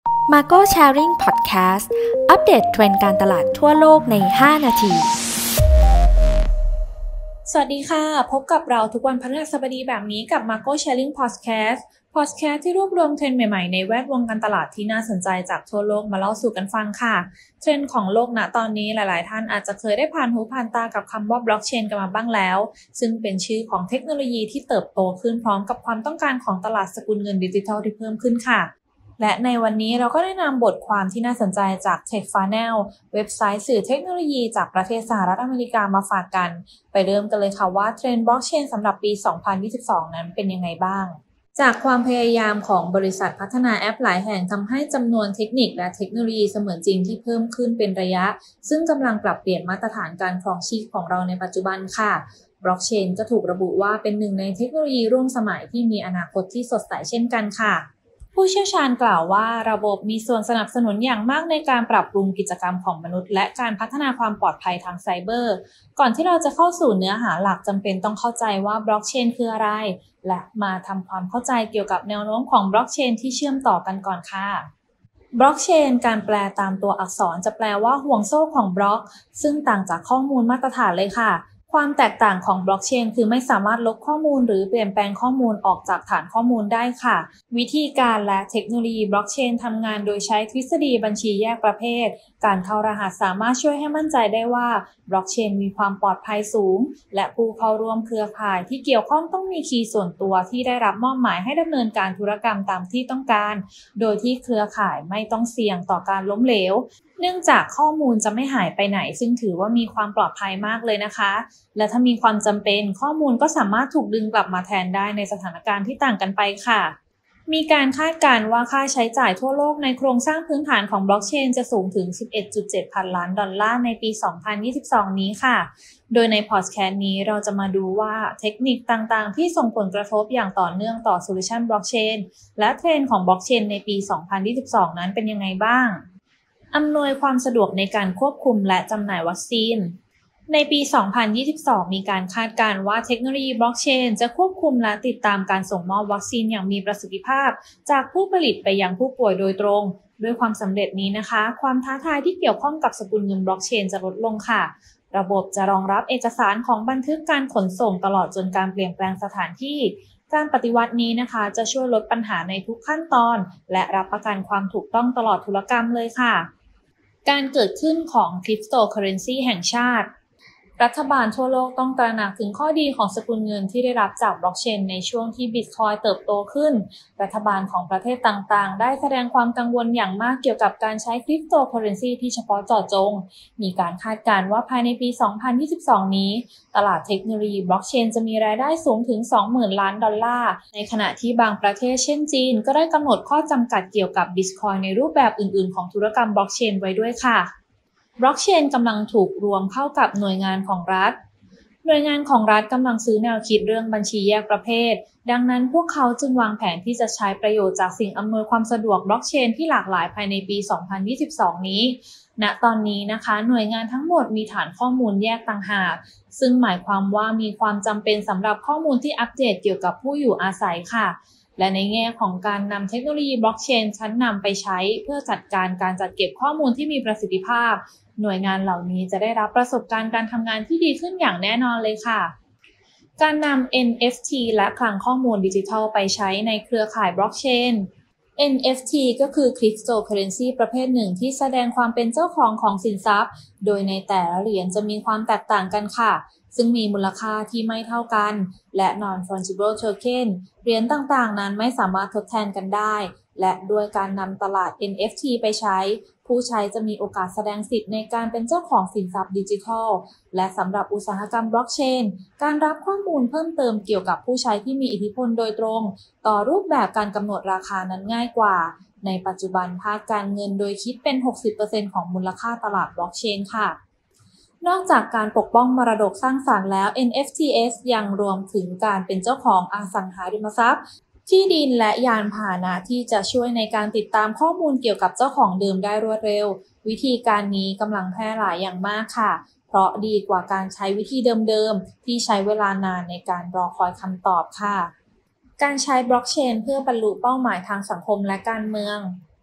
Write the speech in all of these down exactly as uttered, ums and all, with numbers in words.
Marco Sharing Podcast อัปเดตเทรนด์การตลาดทั่วโลกในห้านาทีสวัสดีค่ะพบกับเราทุกวันพฤหัสบดีแบบนี้กับ Marco Sharing Podcast Podcast ที่รวบรวมเทรนด์ใหม่ๆในแวดวงการตลาดที่น่าสนใจจากทั่วโลกมาเล่าสู่กันฟังค่ะเทรนด์ของโลกณตอนนี้หลายๆท่านอาจจะเคยได้ผ่านหูผ่านตากับคำว่าบล็อกเชนกันมาบ้างแล้วซึ่งเป็นชื่อของเทคโนโลยีที่เติบโตขึ้นพร้อมกับความต้องการของตลาดสกุลเงินดิจิทัลที่เพิ่มขึ้นค่ะและในวันนี้เราก็ได้นำบทความที่น่าสนใจจาก TechFunnel เว็บไซต์สื่อเทคโนโลยีจากประเทศสหรัฐอเมริกามาฝากกันไปเริ่มกันเลยค่ะว่าเทรนด์บล็อกเชนสำหรับปี สองพันยี่สิบสอง นั้นเป็นยังไงบ้างจากความพยายามของบริษัทพัฒนาแอปหลายแห่งทำให้จำนวนเทคนิคและเทคโนโลยีเสมือนจริงที่เพิ่มขึ้นเป็นระยะซึ่งกำลังปรับเปลี่ยนมาตรฐานการครองชีพของเราในปัจจุบันค่ะบล็อกเชนก็ถูกระบุว่าเป็นหนึ่งในเทคโนโลยีร่วมสมัยที่มีอนาคตที่สดใสเช่นกันค่ะผู้เชี่ยวชาญกล่าวว่าระบบมีส่วนสนับสนุนอย่างมากในการปรับปรุงกิจกรรมของมนุษย์และการพัฒนาความปลอดภัยทางไซเบอร์ก่อนที่เราจะเข้าสู่เนื้อหาหลักจำเป็นต้องเข้าใจว่าบล็อกเชนคืออะไรและมาทำความเข้าใจเกี่ยวกับแนวโน้มของบล็อกเชนที่เชื่อมต่อกันก่อนค่ะบล็อกเชนการแปลตามตัวอักษรจะแปลว่าห่วงโซ่ของบล็อกซึ่งต่างจากข้อมูลมาตรฐานเลยค่ะความแตกต่างของบล็อกเชนคือไม่สามารถลบข้อมูลหรือเปลี่ยนแปลงข้อมูลออกจากฐานข้อมูลได้ค่ะวิธีการและเทคโนโลยีบล็อกเชนทำงานโดยใช้ทฤษฎีบัญชีแยกประเภทการเข้ารหัสสามารถช่วยให้มั่นใจได้ว่าบล็อกเชนมีความปลอดภัยสูงและผู้เข้าร่วมเครือข่ายที่เกี่ยวข้องต้องมีคีย์ส่วนตัวที่ได้รับมอบหมายให้ดำเนินการธุรกรรมตามที่ต้องการโดยที่เครือข่ายไม่ต้องเสี่ยงต่อการล้มเหลวเนื่องจากข้อมูลจะไม่หายไปไหนซึ่งถือว่ามีความปลอดภัยมากเลยนะคะและถ้ามีความจำเป็นข้อมูลก็สามารถถูกดึงกลับมาแทนได้ในสถานการณ์ที่ต่างกันไปค่ะมีการคาดการณ์ว่าค่าใช้จ่ายทั่วโลกในโครงสร้างพื้นฐานของบล็อกเชนจะสูงถึง สิบเอ็ดจุดเจ็ด พันล้านดอลลาร์ในปี สองพันยี่สิบสอง นี้ค่ะโดยในพอดแคสต์นี้เราจะมาดูว่าเทคนิคต่างๆที่ส่งผลกระทบอย่างต่อเนื่องต่อโซลูชันบล็อกเชนและเทรนด์ของบล็อกเชนในปี สองพันยี่สิบสอง นั้นเป็นยังไงบ้างอำนวยความสะดวกในการควบคุมและจำหน่ายวัคซีนในปี สองพันยี่สิบสอง มีการคาดการณ์ว่าเทคโนโลยีบล็อกเชนจะควบคุมและติดตามการส่งมอบวัคซีนอย่างมีประสิทธิภาพจากผู้ผลิตไปยังผู้ป่วยโดยตรงด้วยความสำเร็จนี้นะคะความท้าทายที่เกี่ยวข้องกับสกุลเงินบล็อกเชนจะลดลงค่ะระบบจะรองรับเอกสารของบันทึกการขนส่งตลอดจนการเปลี่ยนแปลงสถานที่การปฏิวัตินี้นะคะจะช่วยลดปัญหาในทุกขั้นตอนและรับประกันความถูกต้องตลอดธุรกรรมเลยค่ะการเกิดขึ้นของคริปโตเคอเรนซีแห่งชาติรัฐบาลทั่วโลกต้องตระหนักถึงข้อดีของสกุลเงินที่ได้รับจากบล็อกเชนในช่วงที่บิตคอยน์เติบโตขึ้นรัฐบาลของประเทศต่างๆได้แสดงความกังวลอย่างมากเกี่ยวกับการใช้คริปโตเคอเรนซีที่เฉพาะเจาะจงมีการคาดการณ์ว่าภายในปี สองพันยี่สิบสอง นี้ตลาดเทคโนโลยีบล็อกเชนจะมีรายได้สูงถึง สองหมื่น ล้านดอลลาร์ในขณะที่บางประเทศเช่นจีนก็ได้กำหนดข้อจำกัดเกี่ยวกับบิตคอยน์ในรูปแบบอื่นๆของธุรกรรมบล็อกเชนไว้ด้วยค่ะบล็อกเชนกำลังถูกรวมเข้ากับหน่วยงานของรัฐหน่วยงานของรัฐกำลังซื้อแนวคิดเรื่องบัญชีแยกประเภทดังนั้นพวกเขาจึงวางแผนที่จะใช้ประโยชน์จากสิ่งอำนวยความสะดวกบล็อกเชนที่หลากหลายภายในปี สองพันยี่สิบสอง นี้ณตอนนี้นะคะหน่วยงานทั้งหมดมีฐานข้อมูลแยกต่างหากซึ่งหมายความว่ามีความจำเป็นสำหรับข้อมูลที่อัปเดตเกี่ยวกับผู้อยู่อาศัยค่ะและในแง่ของการนำเทคโนโลยีบล็อกเชนชั้นนำไปใช้เพื่อจัดการการจัดเก็บข้อมูลที่มีประสิทธิภาพหน่วยงานเหล่านี้จะได้รับประสบการณ์การทำงานที่ดีขึ้นอย่างแน่นอนเลยค่ะการนำ เอ็น เอฟ ที และคลังข้อมูลดิจิทัลไปใช้ในเครือข่ายบล็อกเชน เอ็น เอฟ ที ก็คือ Cryptocurrency ประเภทหนึ่งที่แสดงความเป็นเจ้าของของสินทรัพย์โดยในแต่ละเหรียญจะมีความแตกต่างกันค่ะซึ่งมีมูลค่าที่ไม่เท่ากันและ Non-fungible token เหรียญต่างๆนั้นไม่สามารถทดแทนกันได้และด้วยการนำตลาด เอ็น เอฟ ที ไปใช้ผู้ใช้จะมีโอกาสแสดงสิทธิ์ในการเป็นเจ้าของสินทรัพย์ดิจิทัลและสำหรับอุตสาหกรรมบล็อกเชนการรับข้อมูลเพิ่มเติมเกี่ยวกับผู้ใช้ที่มีอิทธิพลโดยตรงต่อรูปแบบการกำหนดราคานั้นง่ายกว่าในปัจจุบันภาคการเงินโดยคิดเป็น หกสิบเปอร์เซ็นต์ ของมูลค่าตลาดบล็อกเชนค่ะนอกจากการปกป้องมรดกสร้างสรรค์แล้ว เอ็น เอฟ ที เอส ยังรวมถึงการเป็นเจ้าของอสังหาริมทรัพย์ที่ดินและยานพาหนะที่จะช่วยในการติดตามข้อมูลเกี่ยวกับเจ้าของเดิมได้รวดเร็ววิธีการนี้กำลังแพร่หลายอย่างมากค่ะเพราะดีกว่าการใช้วิธีเดิมๆที่ใช้เวลานานในการรอคอยคำตอบค่ะการใช้บล็อกเชนเพื่อบรรลุเป้าหมายทางสังคมและการเมือง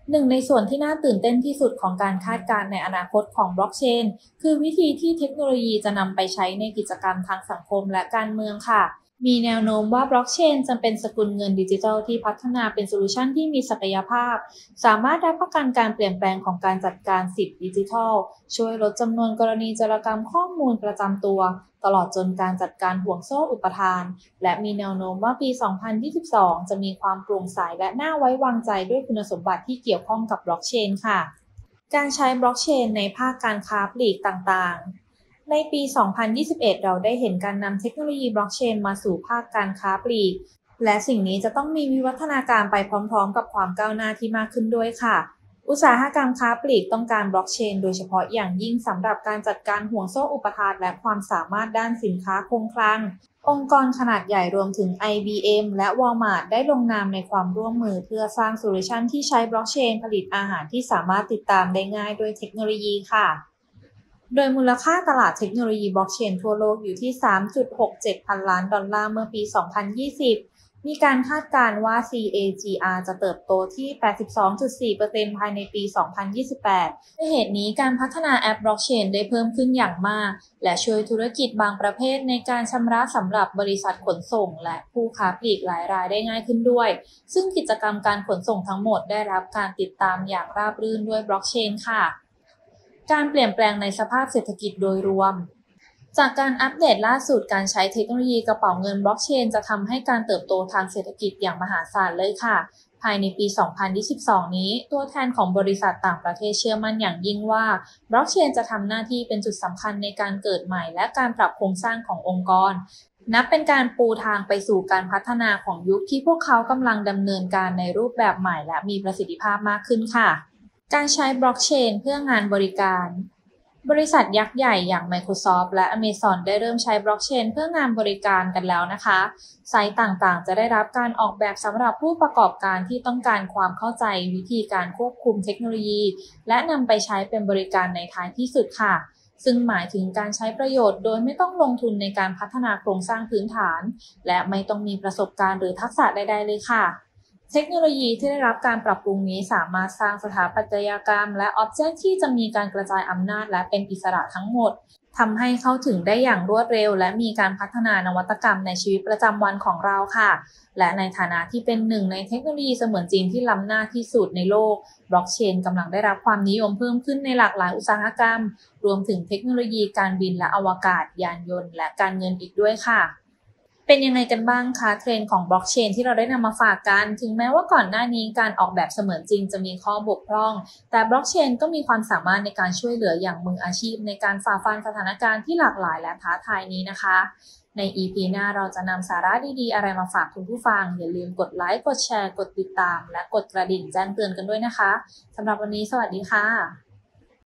หนึ่งในส่วนที่น่าตื่นเต้นที่สุดของการคาดการณ์ในอนาคตของบล็อกเชนคือวิธีที่เทคโนโลยีจะนำไปใช้ในกิจกรรมทางสังคมและการเมืองค่ะมีแนวโน้มว่าบล็อกเชนจะเป็นสกุลเงินดิจิทัลที่พัฒนาเป็นโซลูชันที่มีศักยภาพสามารถรับประกันการเปลี่ยนแปลงของการจัดการสิทธิดิจิทัลช่วยลดจำนวนกรณีโจรกรรมข้อมูลประจำตัวตลอดจนการจัดการห่วงโซ่อุปทานและมีแนวโน้มว่าปี สองพันยี่สิบสอง จะมีความโปร่งใสและน่าไว้วางใจด้วยคุณสมบัติที่เกี่ยวข้องกับบล็อกเชนค่ะการใช้บล็อกเชนในภาคการค้าปลีกต่างๆในปี สองพันยี่สิบเอ็ด เราได้เห็นการนำเทคโนโลยีบล็อกเชนมาสู่ภาคการค้าปลีกและสิ่งนี้จะต้องมีวิวัฒนาการไปพร้อมๆกับความก้าวหน้าที่มากขึ้นด้วยค่ะอุตสาหกรรมค้าปลีกต้องการบล็อกเชนโดยเฉพาะอย่างยิ่งสำหรับการจัดการห่วงโซ่อุปทานและความสามารถด้านสินค้าคงคลังองค์กรขนาดใหญ่รวมถึง ไอ บี เอ็ม และ Walmart ได้ลงนามในความร่วมมือเพื่อสร้างโซลูชันที่ใช้บล็อกเชนผลิตอาหารที่สามารถติดตามได้ง่ายด้วยเทคโนโลยีค่ะโดยมูลค่าตลาดเทคโนโลยีบล็อกเชนทั่วโลกอยู่ที่ สามจุดหกเจ็ด พันล้านดอลลาร์เมื่อปี สองพันยี่สิบมีการคาดการณ์ว่า ซี เอ จี อาร์ จะเติบโตที่ แปดสิบสองจุดสี่เปอร์เซ็นต์ ภายในปี สองพันยี่สิบแปด ด้วยเหตุนี้การพัฒนาแอปบล็อกเชนได้เพิ่มขึ้นอย่างมากและช่วยธุรกิจบางประเภทในการชำระสำหรับบริษัทขนส่งและผู้ค้าปลีกหลายรายได้ง่ายขึ้นด้วยซึ่งกิจกรรมการขนส่งทั้งหมดได้รับการติดตามอย่างราบรื่นด้วยบล็อกเชนค่ะการเปลี่ยนแปลงในสภาพเศรษฐกิจโดยรวมจากการอัปเดตล่าสุดการใช้เทคโนโลยีกระเป๋าเงินบล็อกเชนจะทำให้การเติบโตทางเศรษฐกิจอย่างมหาศาลเลยค่ะภายในปี สองพันยี่สิบสอง นี้ตัวแทนของบริษัทต่างประเทศเชื่อมั่นอย่างยิ่งว่าบล็อกเชนจะทำหน้าที่เป็นจุดสำคัญในการเกิดใหม่และการปรับโครงสร้างขององค์กรนับเป็นการปูทางไปสู่การพัฒนาของยุคที่พวกเขากำลังดำเนินการในรูปแบบใหม่และมีประสิทธิภาพมากขึ้นค่ะการใช้บล็อกเชนเพื่องานบริการบริษัทยักษ์ใหญ่อย่าง Microsoft และ Amazon ได้เริ่มใช้บล็อกเชนเพื่องานบริการกันแล้วนะคะไซต์ต่างๆจะได้รับการออกแบบสำหรับผู้ประกอบการที่ต้องการความเข้าใจวิธีการควบคุมเทคโนโลยีและนำไปใช้เป็นบริการในท้ายที่สุดค่ะซึ่งหมายถึงการใช้ประโยชน์โดยไม่ต้องลงทุนในการพัฒนาโครงสร้างพื้นฐานและไม่ต้องมีประสบการณ์หรือทักษะใดๆเลยค่ะเทคโนโลยีที่ได้รับการปรับปรุงนี้สามารถสร้างสถาปัตยกรรมและอ็อบเจกต์ที่จะมีการกระจายอำนาจและเป็นอิสระทั้งหมดทำให้เข้าถึงได้อย่างรวดเร็วและมีการพัฒนานวัตกรรมในชีวิตประจำวันของเราค่ะและในฐานะที่เป็นหนึ่งในเทคโนโลยีเสมือนจริงที่ล้ำหน้าที่สุดในโลกบล็อกเชนกำลังได้รับความนิยมเพิ่มขึ้นในหลากหลายอุตสาหกรรมรวมถึงเทคโนโลยีการบินและอวกาศยานยนต์และการเงินอีกด้วยค่ะเป็นยังไงกันบ้างคะเทรนด์ของบล็อกเชนที่เราได้นำมาฝากกันถึงแม้ว่าก่อนหน้านี้การออกแบบเสมือนจริงจะมีข้อบกพร่องแต่บล็อกเชนก็มีความสามารถในการช่วยเหลืออย่างมืออาชีพในการฝ่าฟันสถานการณ์ที่หลากหลายและท้าทายนี้นะคะใน อี พี หน้าเราจะนำสาระดีๆอะไรมาฝากคุณผู้ฟังอย่าลืมกดไลค์กดแชร์กดติดตามและกดกระดิ่งแจ้งเตือนกันด้วยนะคะสำหรับวันนี้สวัสดีค่ะ